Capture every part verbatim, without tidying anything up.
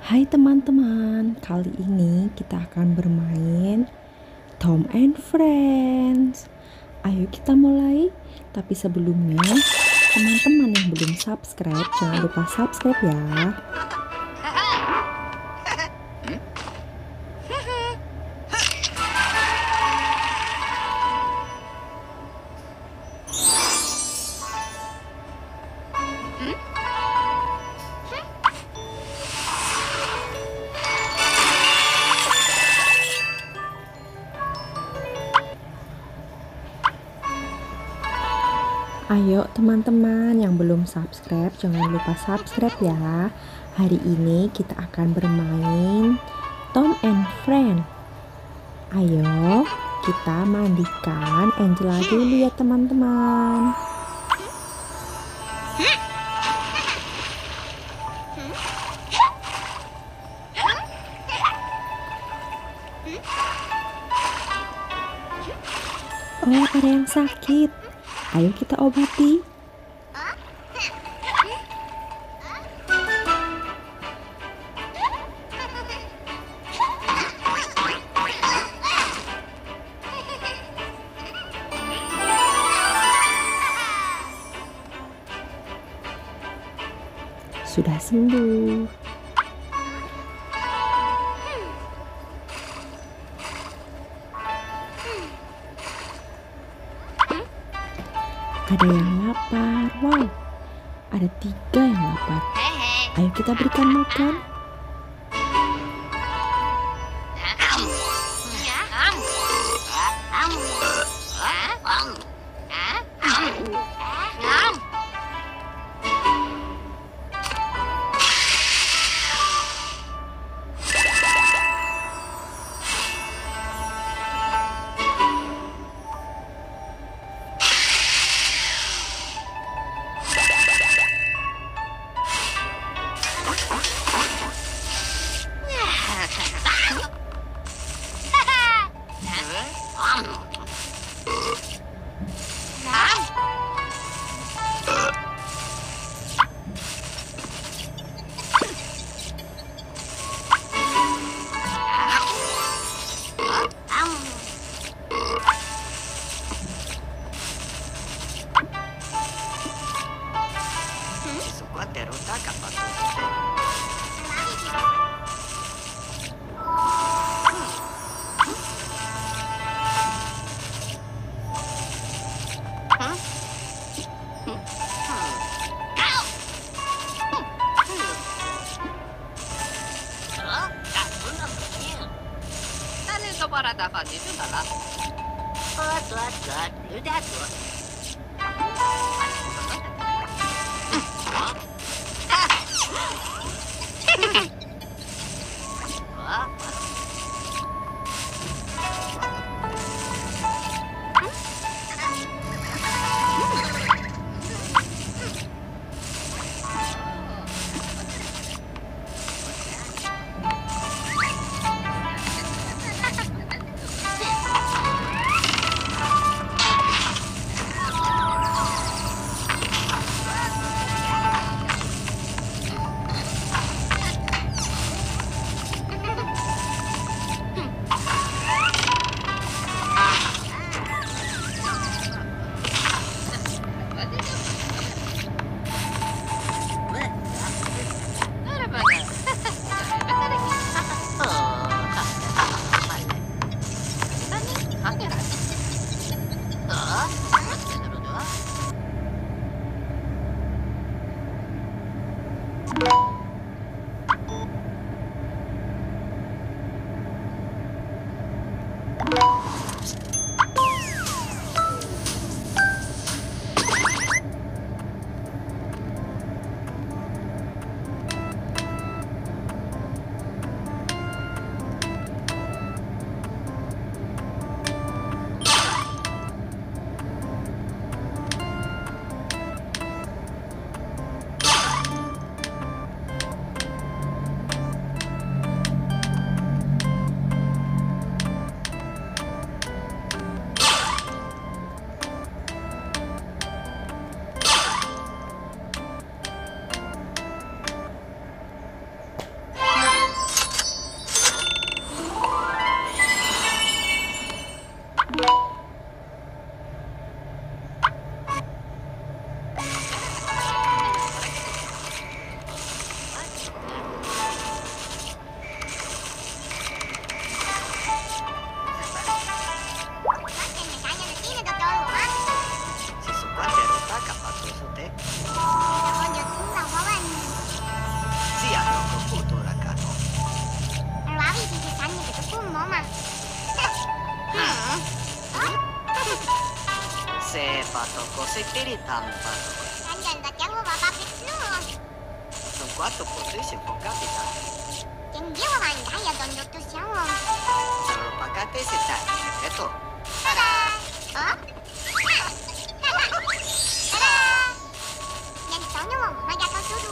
Hai teman-teman, kali ini kita akan bermain Tom and Friends. Ayo kita mulai, tapi sebelumnya teman-teman yang belum subscribe jangan lupa subscribe ya. Ayo teman-teman yang belum subscribe jangan lupa subscribe ya. Hari ini kita akan bermain Tom and Friend. Ayo kita mandikan Angela dulu ya teman-teman. Oh, ada yang sakit. Ayo kita obati. Sudah sembuh. Ada yang lapar. Wow, ada tiga yang lapar. Ayo kita berikan makan. Parada fazer isso lá. Oh, tô, tô, tô, tô. cose tanpa. Andiamo da chiamo ma va più. Sono quattro potresti può capita. Andiamo mandai a don dottor siamo. Sono pagate se sta. Ecco. Tada! Oh? Tada! Yan sono mo magkakasudo.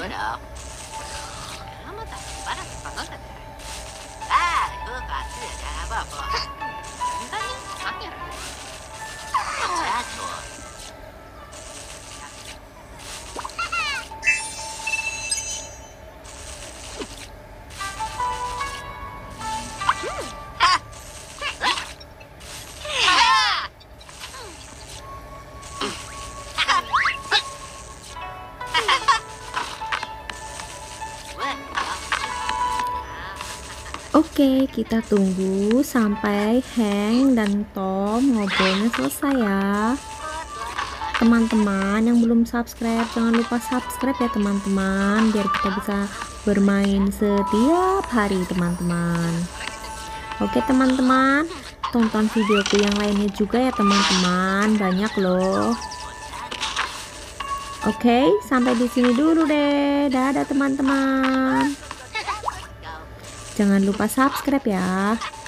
Bueno. Vamos a para para para. Ah, buka sudah apa-apa. Tadi akhir. Jatuh. Oke, kita tunggu sampai Hank dan Tom ngobrolnya selesai ya. Teman-teman yang belum subscribe, jangan lupa subscribe ya teman-teman, biar kita bisa bermain setiap hari teman-teman. Oke teman-teman, tonton videoku yang lainnya juga ya teman-teman, banyak loh. Oke, sampai di sini dulu deh. Dadah teman-teman. Jangan lupa subscribe ya.